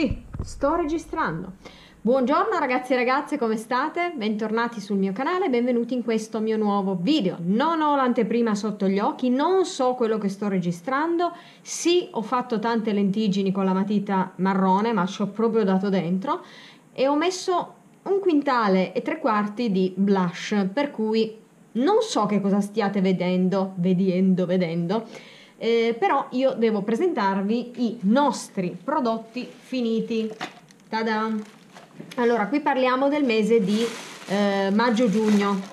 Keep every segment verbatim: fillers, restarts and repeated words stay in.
Sì, sto registrando. Buongiorno ragazzi e ragazze, come state? Bentornati sul mio canale, benvenuti in questo mio nuovo video. Non ho l'anteprima sotto gli occhi, non so quello che sto registrando. Sì, ho fatto tante lentiggini con la matita marrone, ma ci ho proprio dato dentro. E ho messo un quintale e tre quarti di blush, per cui non so che cosa stiate vedendo, vedendo, vedendo. Eh, però io devo presentarvi i nostri prodotti finiti. Tada! Allora, qui parliamo del mese di eh, maggio-giugno.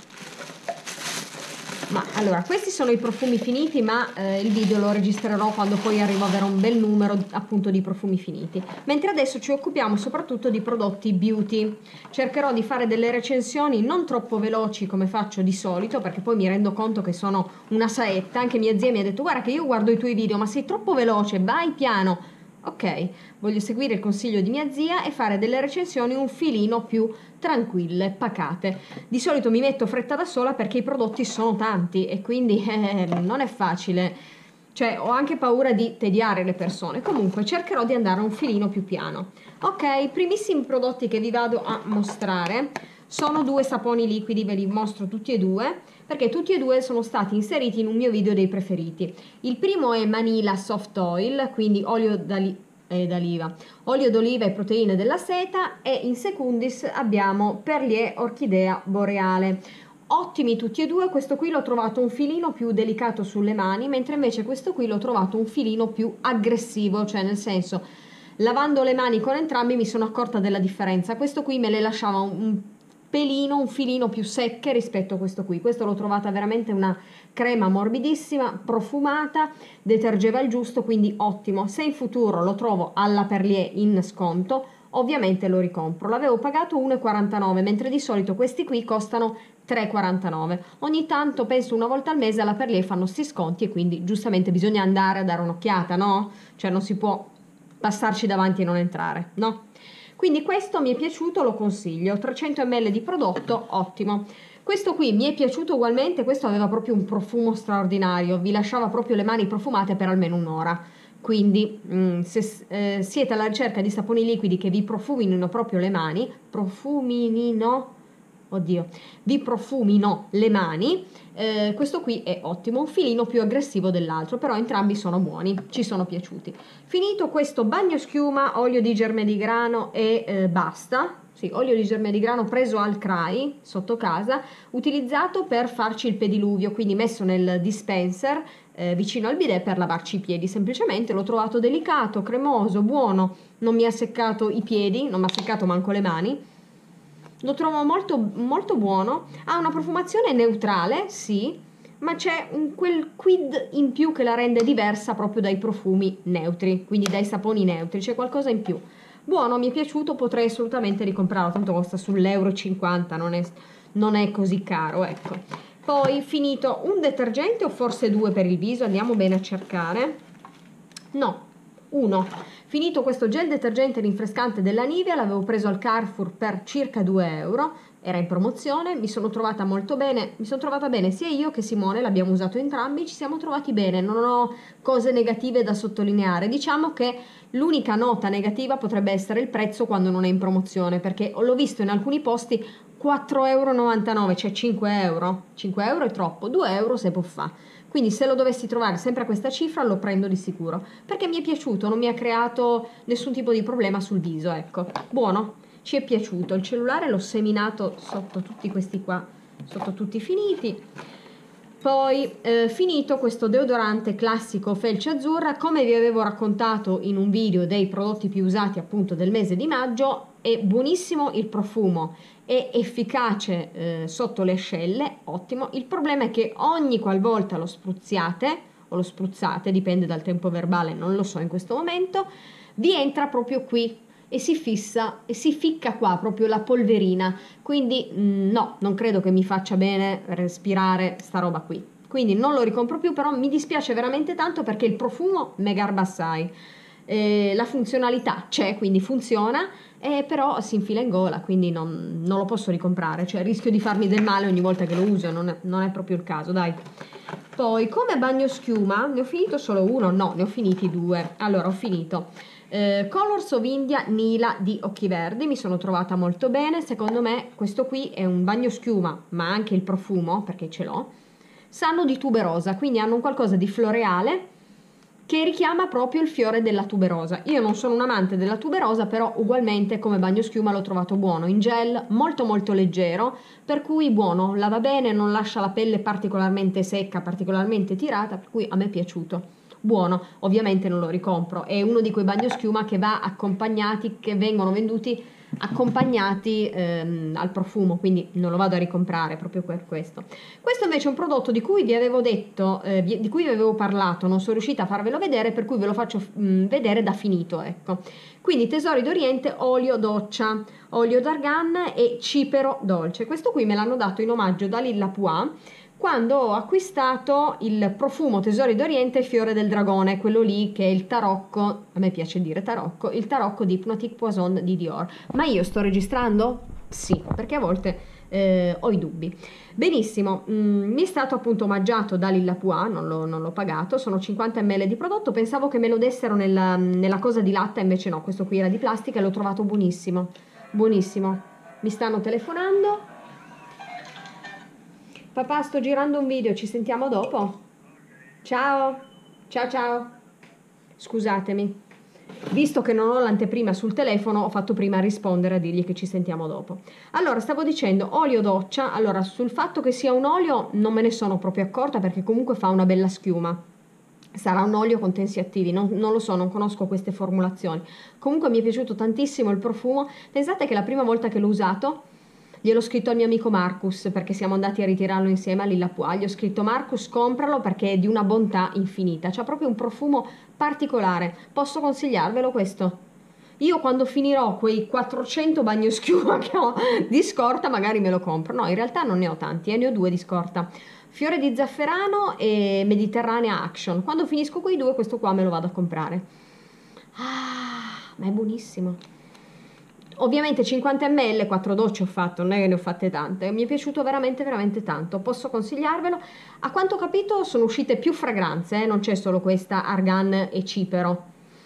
Ma allora, questi sono i profumi finiti, ma eh, il video lo registrerò quando poi arrivo ad avere un bel numero appunto di profumi finiti. Mentre adesso ci occupiamo soprattutto di prodotti beauty. Cercherò di fare delle recensioni non troppo veloci come faccio di solito, perché poi mi rendo conto che sono una saetta. Anche mia zia mi ha detto: guarda che io guardo i tuoi video, ma sei troppo veloce, vai piano. Ok, voglio seguire il consiglio di mia zia e fare delle recensioni un filino più tranquille, pacate. Di solito mi metto fretta da sola perché i prodotti sono tanti e quindi eh, non è facile. Cioè, ho anche paura di tediare le persone. Comunque cercherò di andare un filino più piano. Ok, i primissimi prodotti che vi vado a mostrare sono due saponi liquidi, ve li mostro tutti e due perché tutti e due sono stati inseriti in un mio video dei preferiti. Il primo è Manila Soft Oil, quindi olio d'oliva, olio d'oliva e proteine della seta, e in secundis abbiamo Perlier Orchidea Boreale. Ottimi tutti e due. Questo qui l'ho trovato un filino più delicato sulle mani, mentre invece questo qui l'ho trovato un filino più aggressivo, cioè nel senso, lavando le mani con entrambi mi sono accorta della differenza. Questo qui me le lasciava un, un pelino, un filino più secche rispetto a questo qui. Questo l'ho trovata veramente una crema morbidissima, profumata, detergeva il giusto, quindi ottimo. Se in futuro lo trovo alla Perlier in sconto, ovviamente lo ricompro. L'avevo pagato uno e quarantanove, mentre di solito questi qui costano tre e quarantanove. Ogni tanto, penso una volta al mese, alla Perlier fanno sti sconti e quindi giustamente bisogna andare a dare un'occhiata, no? Cioè non si può passarci davanti e non entrare, no? Quindi questo mi è piaciuto, lo consiglio. trecento millilitri di prodotto, ottimo. Questo qui mi è piaciuto ugualmente, questo aveva proprio un profumo straordinario, vi lasciava proprio le mani profumate per almeno un'ora. Quindi mh, se eh, siete alla ricerca di saponi liquidi che vi profumino proprio le mani, profuminino, oddio, vi profumino le mani, eh, questo qui è ottimo, un filino più aggressivo dell'altro, però entrambi sono buoni, ci sono piaciuti. Finito questo bagno schiuma, olio di germe di grano e eh, basta. Sì, olio di germe di grano preso al C R A I sotto casa, utilizzato per farci il pediluvio, quindi messo nel dispenser eh, vicino al bidet per lavarci i piedi. Semplicemente l'ho trovato delicato, cremoso, buono, non mi ha seccato i piedi, non mi ha seccato manco le mani. Lo trovo molto, molto buono, ha una profumazione neutrale, sì, ma c'è un, quel quid in più che la rende diversa proprio dai profumi neutri, quindi dai saponi neutri, c'è qualcosa in più. Buono, mi è piaciuto, potrei assolutamente ricomprarlo, tanto costa sull'euro cinquanta, non è, non è così caro, ecco. Poi finito un detergente o forse due per il viso, andiamo bene a cercare. No, uno. Finito questo gel detergente rinfrescante della Nivea, l'avevo preso al Carrefour per circa due euro, era in promozione, mi sono trovata molto bene, mi sono trovata bene sia io che Simone, l'abbiamo usato entrambi, ci siamo trovati bene, non ho cose negative da sottolineare. Diciamo che l'unica nota negativa potrebbe essere il prezzo quando non è in promozione, perché l'ho visto in alcuni posti quattro e novantanove euro, cioè cinque euro, cinque euro è troppo, due euro se può fare. Quindi se lo dovessi trovare sempre a questa cifra lo prendo di sicuro, perché mi è piaciuto, non mi ha creato nessun tipo di problema sul viso, ecco. Buono, ci è piaciuto. Il cellulare l'ho seminato sotto tutti questi qua, sotto tutti finiti. Poi eh, finito questo deodorante classico felce azzurra, come vi avevo raccontato in un video dei prodotti più usati appunto del mese di maggio, è buonissimo il profumo, è efficace eh, sotto le ascelle, ottimo. Il problema è che ogni qualvolta lo spruzziate o lo spruzzate, dipende dal tempo verbale, non lo so in questo momento, vi entra proprio qui e si fissa e si ficca qua proprio la polverina, quindi mh, no, non credo che mi faccia bene respirare sta roba qui, quindi non lo ricompro più, però mi dispiace veramente tanto perché il profumo me garba assai. Eh, la funzionalità c'è, quindi funziona, eh, però si infila in gola, quindi non, non lo posso ricomprare, cioè rischio di farmi del male ogni volta che lo uso, non è, non è proprio il caso, dai. Poi come bagno schiuma ne ho finito solo uno, no, ne ho finiti due. Allora ho finito Eh, Colors of India Nila di Occhi Verdi, mi sono trovata molto bene. Secondo me questo qui è un bagno schiuma, ma anche il profumo, perché ce l'ho, sanno di tuberosa, quindi hanno un qualcosa di floreale che richiama proprio il fiore della tuberosa. Io non sono un amante della tuberosa, però ugualmente come bagno schiuma l'ho trovato buono, in gel, molto molto leggero, per cui buono, lava bene, non lascia la pelle particolarmente secca, particolarmente tirata, per cui a me è piaciuto. Buono, ovviamente non lo ricompro, è uno di quei bagnoschiuma che va accompagnati, che vengono venduti accompagnati ehm, al profumo, quindi non lo vado a ricomprare proprio per questo. Questo invece è un prodotto di cui vi avevo detto, eh, di cui vi avevo parlato, non sono riuscita a farvelo vedere, per cui ve lo faccio mh, vedere da finito, ecco. Quindi Tesori d'Oriente olio doccia, olio d'argan e cipero dolce. Questo qui me l'hanno dato in omaggio da Lilla Pois quando ho acquistato il profumo Tesori d'Oriente Fiore del Dragone, quello lì che è il tarocco, a me piace dire tarocco, il tarocco di Hypnotique Poison di Dior. Ma io sto registrando? Sì, perché a volte eh, ho i dubbi. Benissimo, mm, mi è stato appunto omaggiato da Lilla Pois, non l'ho, non l'ho pagato, sono cinquanta millilitri di prodotto, pensavo che me lo dessero nella, nella cosa di latta, invece no, questo qui era di plastica e l'ho trovato buonissimo, buonissimo. Mi stanno telefonando. Papà, sto girando un video, ci sentiamo dopo? Ciao, ciao ciao. Scusatemi, visto che non ho l'anteprima sul telefono, ho fatto prima a rispondere a dirgli che ci sentiamo dopo. Allora, stavo dicendo, olio doccia. Allora, sul fatto che sia un olio non me ne sono proprio accorta, perché comunque fa una bella schiuma. Sarà un olio con tensi attivi, non, non lo so, non conosco queste formulazioni. Comunque mi è piaciuto tantissimo il profumo. Pensate che la prima volta che l'ho usato gliel'ho scritto al mio amico Marcus, perché siamo andati a ritirarlo insieme a Lilla Pois. Gli ho scritto: Marcus, compralo perché è di una bontà infinita, c'ha proprio un profumo particolare, posso consigliarvelo questo? Io quando finirò quei quattrocento bagnoschiuma che ho di scorta magari me lo compro. No, in realtà non ne ho tanti, eh, ne ho due di scorta, Fiore di Zafferano e Mediterranea Action. Quando finisco quei due, questo qua me lo vado a comprare. Ah, ma è buonissimo. Ovviamente cinquanta millilitri, quattro docce ho fatto, non è che ne ho fatte tante, mi è piaciuto veramente veramente tanto, posso consigliarvelo. A quanto ho capito sono uscite più fragranze, eh? Non c'è solo questa argan e cipero.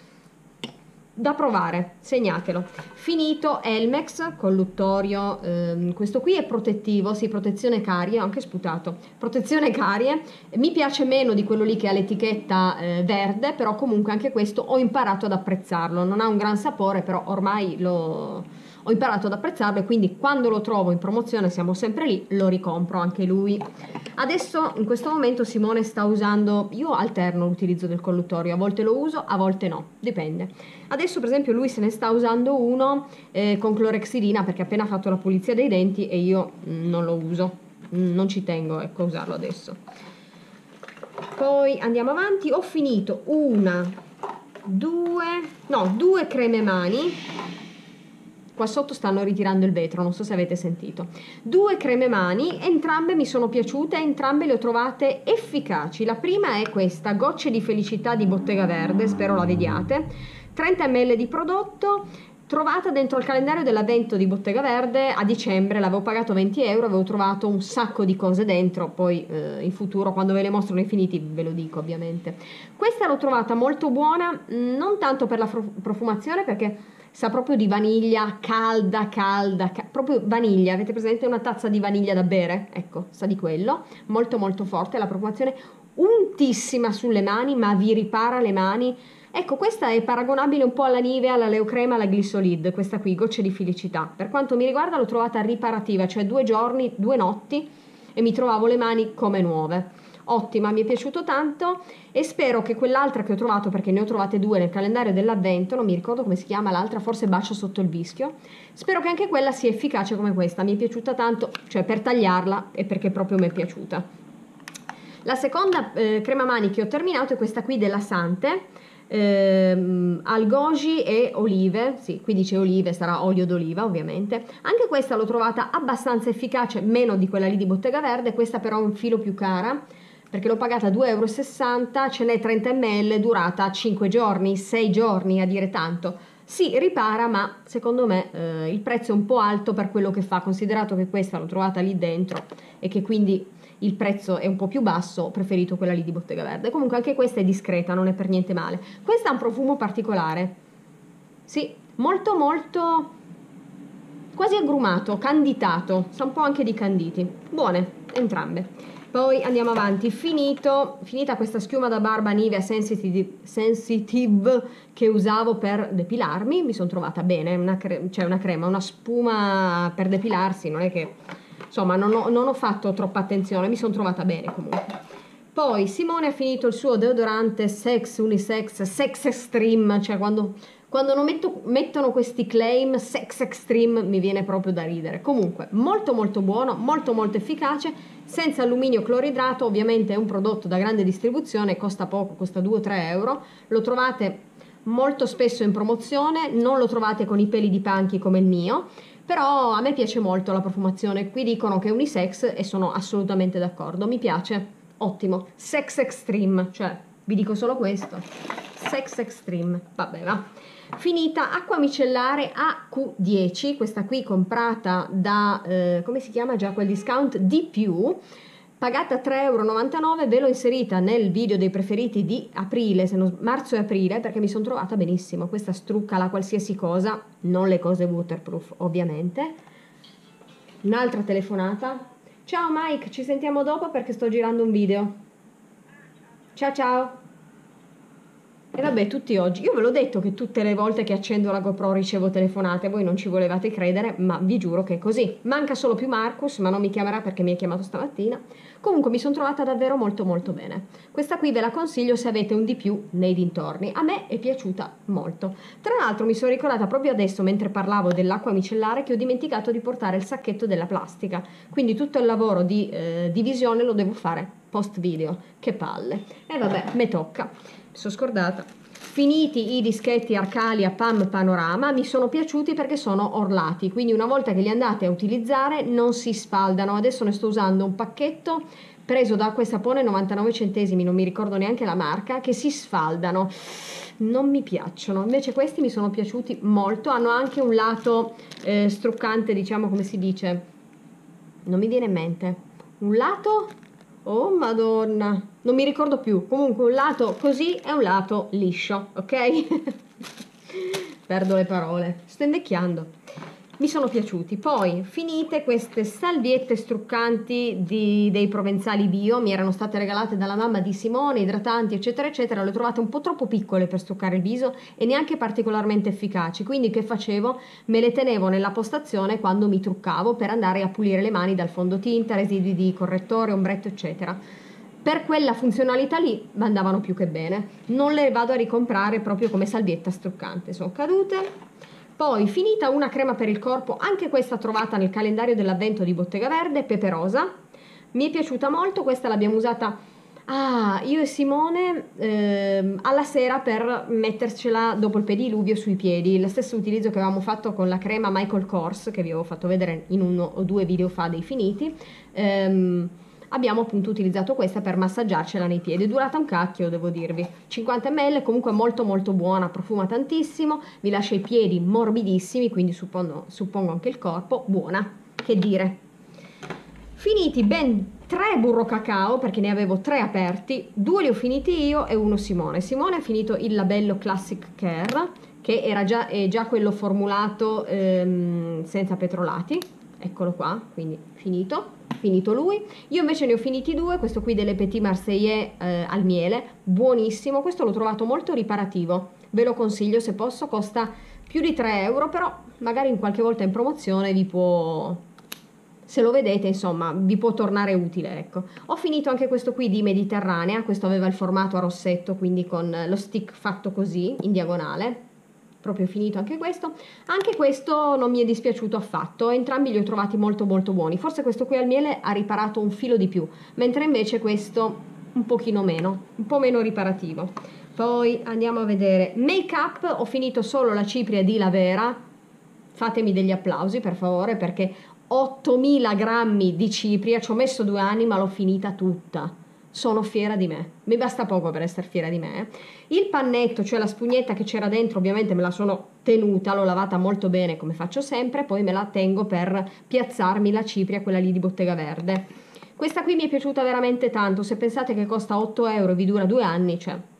Da provare, segnatelo. Finito Elmex colluttorio, ehm, questo qui è protettivo, sì, protezione carie, ho anche sputato, protezione carie, mi piace meno di quello lì che ha l'etichetta eh, verde, però comunque anche questo ho imparato ad apprezzarlo, non ha un gran sapore, però ormai lo... ho imparato ad apprezzarlo e quindi quando lo trovo in promozione, siamo sempre lì, lo ricompro anche lui. Adesso in questo momento Simone sta usando, io alterno l'utilizzo del colluttorio, a volte lo uso, a volte no, dipende. Adesso per esempio lui se ne sta usando uno eh, con clorexidina, perché ha appena fatto la pulizia dei denti e io mm, non lo uso, mm, non ci tengo, ecco, a usarlo adesso. Poi andiamo avanti, ho finito una, due, no, due creme mani. Qua sotto stanno ritirando il vetro, non so se avete sentito. Due creme mani, entrambe mi sono piaciute, entrambe le ho trovate efficaci. La prima è questa, Gocce di Felicità di Bottega Verde, spero la vediate. trenta millilitri di prodotto, trovata dentro il calendario dell'avvento di Bottega Verde a dicembre, l'avevo pagato venti euro, avevo trovato un sacco di cose dentro, poi eh, in futuro quando ve le mostro nei finiti ve lo dico ovviamente. Questa l'ho trovata molto buona, non tanto per la profumazione, perché sa proprio di vaniglia, calda, calda, ca proprio vaniglia. Avete presente una tazza di vaniglia da bere? Ecco, sa di quello, molto molto forte, la profumazione untissima sulle mani, ma vi ripara le mani. Ecco, questa è paragonabile un po' alla Nivea, alla Leocrema, alla Glysolid, questa qui, Gocce di Felicità. Per quanto mi riguarda l'ho trovata riparativa, cioè due giorni, due notti e mi trovavo le mani come nuove. Ottima, mi è piaciuto tanto e spero che quell'altra che ho trovato, perché ne ho trovate due nel calendario dell'avvento, non mi ricordo come si chiama l'altra, forse Bacio sotto il vischio, spero che anche quella sia efficace come questa, mi è piaciuta tanto, cioè per tagliarla e perché proprio mi è piaciuta. La seconda eh, crema mani che ho terminato è questa qui della Sante, ehm, algogi e olive, sì, qui dice olive, sarà olio d'oliva ovviamente. Anche questa l'ho trovata abbastanza efficace, meno di quella lì di Bottega Verde, questa però è un filo più cara, perché l'ho pagata due e sessanta euro, ce n'è trenta millilitri, durata cinque giorni, sei giorni a dire tanto. Sì, ripara, ma secondo me eh, il prezzo è un po' alto per quello che fa, considerato che questa l'ho trovata lì dentro e che quindi il prezzo è un po' più basso, ho preferito quella lì di Bottega Verde. Comunque anche questa è discreta, non è per niente male. Questa ha un profumo particolare, Sì, molto molto quasi agrumato, canditato, sa un po' anche di canditi. Buone, entrambe. Poi andiamo avanti, finito, finita questa schiuma da barba Nivea Sensitive, Sensitive che usavo per depilarmi, mi sono trovata bene, una cre- cioè una crema, una spuma per depilarsi, non è che, insomma, non ho, non ho fatto troppa attenzione, mi sono trovata bene comunque. Poi Simone ha finito il suo deodorante Sex Unisex, Sex Extreme, cioè quando, quando non metto- mettono questi claim Sex Extreme mi viene proprio da ridere. Comunque, molto molto buono, molto molto efficace, senza alluminio cloridrato, ovviamente è un prodotto da grande distribuzione, costa poco, costa due o tre euro, lo trovate molto spesso in promozione, non lo trovate con i peli di panchi come il mio, però a me piace molto la profumazione, qui dicono che è unisex e sono assolutamente d'accordo, mi piace, ottimo, Sex Extreme, cioè vi dico solo questo, Sex Extreme, vabbè va. Finita acqua micellare A Q dieci, questa qui comprata da, eh, come si chiama già quel discount, di più, pagata tre e novantanove euro, ve l'ho inserita nel video dei preferiti di aprile, se non, marzo e aprile, perché mi sono trovata benissimo, questa strucca la qualsiasi cosa, non le cose waterproof ovviamente. Un'altra telefonata. Ciao Mike, ci sentiamo dopo perché sto girando un video. Ciao ciao. E vabbè, tutti oggi. Io ve l'ho detto che tutte le volte che accendo la GoPro ricevo telefonate, voi non ci volevate credere, ma vi giuro che è così. Manca solo più Marcus, ma non mi chiamerà perché mi ha chiamato stamattina. Comunque mi sono trovata davvero molto molto bene. Questa qui ve la consiglio se avete un di più nei dintorni. A me è piaciuta molto. Tra l'altro mi sono ricordata proprio adesso, mentre parlavo dell'acqua micellare, che ho dimenticato di portare il sacchetto della plastica. Quindi tutto il lavoro di eh, divisione lo devo fare post video. Che palle. E vabbè, me tocca. Mi sono scordata. Finiti i dischetti Arcalia P A M Panorama, mi sono piaciuti perché sono orlati, quindi una volta che li andate a utilizzare non si sfaldano. Adesso ne sto usando un pacchetto preso da Acqua e Sapone novantanove centesimi, non mi ricordo neanche la marca, che si sfaldano. Non mi piacciono, invece questi mi sono piaciuti molto, hanno anche un lato eh, struccante, diciamo, come si dice, non mi viene in mente, un lato... Oh Madonna, non mi ricordo più. Comunque un lato così e un lato liscio, ok? Perdo le parole. Sto invecchiando. Mi sono piaciuti. Poi, finite queste salviette struccanti di, dei provenzali bio, mi erano state regalate dalla mamma di Simone, idratanti, eccetera, eccetera. Le ho trovate un po' troppo piccole per struccare il viso e neanche particolarmente efficaci. Quindi che facevo? Me le tenevo nella postazione quando mi truccavo per andare a pulire le mani dal fondotinta, residui di correttore, ombretto, eccetera. Per quella funzionalità lì andavano più che bene. Non le vado a ricomprare proprio come salvietta struccante. Sono cadute. Poi, finita una crema per il corpo, anche questa trovata nel calendario dell'avvento di Bottega Verde, Pepe Rosa. Mi è piaciuta molto, questa l'abbiamo usata ah, io e Simone ehm, alla sera per mettercela dopo il pediluvio sui piedi. Lo stesso utilizzo che avevamo fatto con la crema Michael Kors, che vi avevo fatto vedere in uno o due video fa dei finiti. Ehm, abbiamo appunto utilizzato questa per massaggiarcela nei piedi, è durata un cacchio devo dirvi, cinquanta millilitri, comunque molto molto buona, profuma tantissimo, vi lascia i piedi morbidissimi, quindi suppongo, suppongo anche il corpo, buona, che dire. Finiti ben tre burro cacao, perché ne avevo tre aperti, due li ho finiti io e uno Simone. Simone ha finito il labello Classic Care, che era già, è già quello formulato ehm, senza petrolati, eccolo qua, quindi finito. Finito lui, io invece ne ho finiti due, questo qui delle Petit Marseillais eh, al miele, buonissimo, questo l'ho trovato molto riparativo, ve lo consiglio se posso, costa più di tre euro, però magari in qualche volta in promozione vi può, se lo vedete insomma, vi può tornare utile, ecco. Ho finito anche questo qui di Mediterranea, questo aveva il formato a rossetto, quindi con lo stick fatto così, in diagonale, proprio finito anche questo. Anche questo non mi è dispiaciuto affatto, entrambi li ho trovati molto molto buoni. Forse questo qui al miele ha riparato un filo di più, mentre invece questo un pochino meno, un po' meno riparativo. Poi andiamo a vedere make up, ho finito solo la cipria di Lavera, fatemi degli applausi per favore perché ottomila grammi di cipria, ci ho messo due anni ma l'ho finita tutta. Sono fiera di me, mi basta poco per essere fiera di me. Il pannetto, cioè la spugnetta che c'era dentro, ovviamente me la sono tenuta, l'ho lavata molto bene come faccio sempre, poi me la tengo per piazzarmi la cipria, quella lì di Bottega Verde. Questa qui mi è piaciuta veramente tanto, se pensate che costa otto euro e vi dura due anni, cioè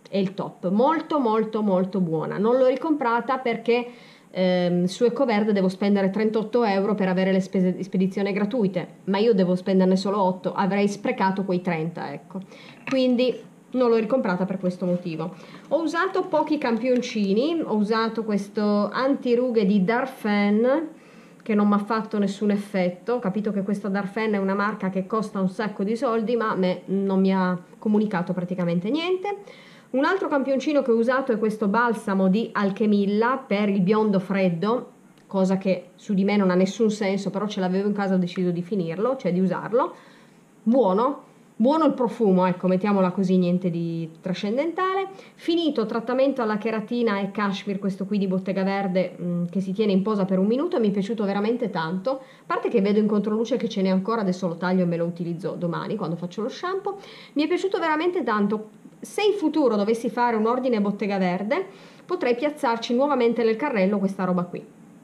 è il top, molto molto molto buona. Non l'ho ricomprata perché ehm, su Ecoverde devo spendere trentotto euro per avere le spese di spedizione gratuite, ma io devo spenderne solo otto, avrei sprecato quei trenta, ecco. Quindi non l'ho ricomprata per questo motivo. Ho usato pochi campioncini, ho usato questo antirughe di Darphin che non mi ha fatto nessun effetto. Ho capito che questa Darphin è una marca che costa un sacco di soldi, ma a me non mi ha comunicato praticamente niente. Un altro campioncino che ho usato è questo balsamo di Alchemilla per il biondo freddo, cosa che su di me non ha nessun senso, però ce l'avevo in casa, ho deciso di finirlo, cioè di usarlo. Buono, buono il profumo, ecco, mettiamola così, niente di trascendentale. Finito trattamento alla cheratina e cashmere, questo qui di Bottega Verde, mh, che si tiene in posa per un minuto, e mi è piaciuto veramente tanto. A parte che vedo in controluce che ce n'è ancora, adesso lo taglio e me lo utilizzo domani quando faccio lo shampoo. Mi è piaciuto veramente tanto. Se in futuro dovessi fare un ordine Bottega Verde, potrei piazzarci nuovamente nel carrello questa roba qui.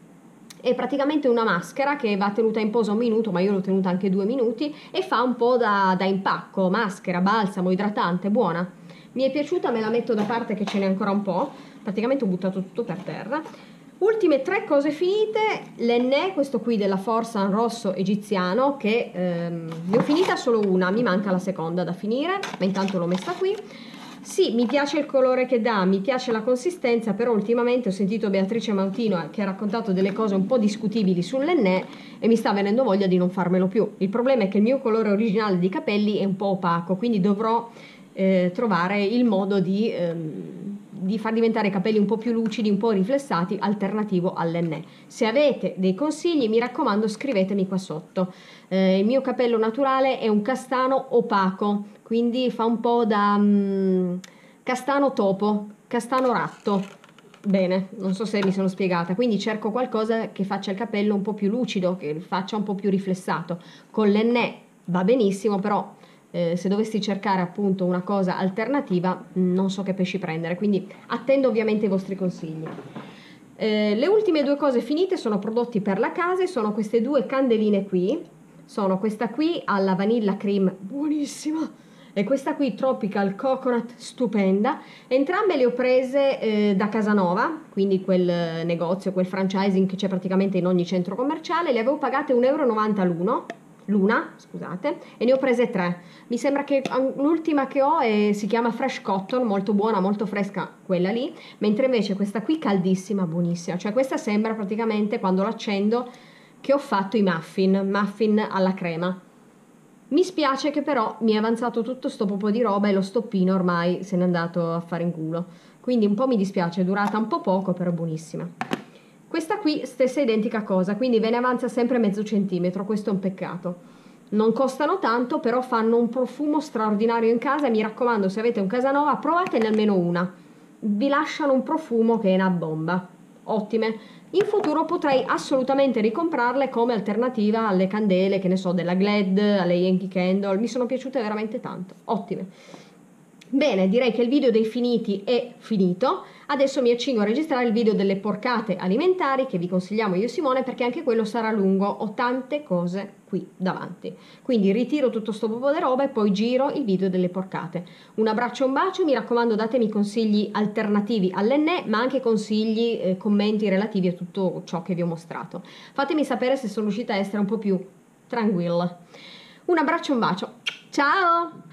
È praticamente una maschera che va tenuta in posa un minuto, ma io l'ho tenuta anche due minuti, e fa un po' da, da impacco, maschera, balsamo, idratante, buona. Mi è piaciuta, me la metto da parte che ce n'è ancora un po', praticamente ho buttato tutto per terra. Ultime tre cose finite, l'Enné, questo qui della Forsan rosso egiziano, che ehm, ne ho finita solo una, mi manca la seconda da finire, ma intanto l'ho messa qui. Sì, mi piace il colore che dà, mi piace la consistenza, però ultimamente ho sentito Beatrice Mautino che ha raccontato delle cose un po' discutibili sull'Enné e mi sta venendo voglia di non farmelo più. Il problema è che il mio colore originale di capelli è un po' opaco, quindi dovrò eh, trovare il modo di... Ehm, di far diventare i capelli un po' più lucidi, un po' riflessati, alternativo all'Enné. Se avete dei consigli, mi raccomando, scrivetemi qua sotto. Eh, il mio capello naturale è un castano opaco, quindi fa un po' da um, castano topo, castano ratto. Bene, non so se mi sono spiegata, quindi cerco qualcosa che faccia il capello un po' più lucido, che faccia un po' più riflessato. Con l'Enné va benissimo, però Eh, se dovessi cercare appunto una cosa alternativa, non so che pesci prendere, quindi attendo ovviamente i vostri consigli. Eh, le ultime due cose finite sono prodotti per la casa e sono queste due candeline qui, sono questa qui alla vanilla cream, buonissima, e questa qui tropical coconut, stupenda. Entrambe le ho prese eh, da Casanova, quindi quel negozio, quel franchising che c'è praticamente in ogni centro commerciale. Le avevo pagate un euro e novanta l'uno, l'una, scusate, e ne ho prese tre. Mi sembra che l'ultima che ho è, si chiama Fresh Cotton, molto buona, molto fresca quella lì, mentre invece questa qui caldissima, buonissima, cioè questa sembra praticamente, quando l'accendo, che ho fatto i muffin, muffin alla crema. Mi spiace che però mi è avanzato tutto sto po' di roba e lo stoppino ormai se n'è andato a fare in culo, quindi un po' mi dispiace, è durata un po' poco, però buonissima. Questa qui stessa identica cosa, quindi ve ne avanza sempre mezzo centimetro, questo è un peccato. Non costano tanto, però fanno un profumo straordinario in casa e mi raccomando, se avete un Casanova provatene almeno una. Vi lasciano un profumo che è una bomba. Ottime. In futuro potrei assolutamente ricomprarle come alternativa alle candele, che ne so, della Glad, alle Yankee Candle, mi sono piaciute veramente tanto. Ottime. Bene, direi che il video dei finiti è finito. Adesso mi accingo a registrare il video delle porcate alimentari che vi consigliamo io e Simone, perché anche quello sarà lungo, ho tante cose qui davanti. Quindi ritiro tutto sto po' di roba e poi giro il video delle porcate. Un abbraccio e un bacio, mi raccomando datemi consigli alternativi all'Enné, ma anche consigli, eh, commenti relativi a tutto ciò che vi ho mostrato. Fatemi sapere se sono riuscita a essere un po' più tranquilla. Un abbraccio e un bacio. Ciao!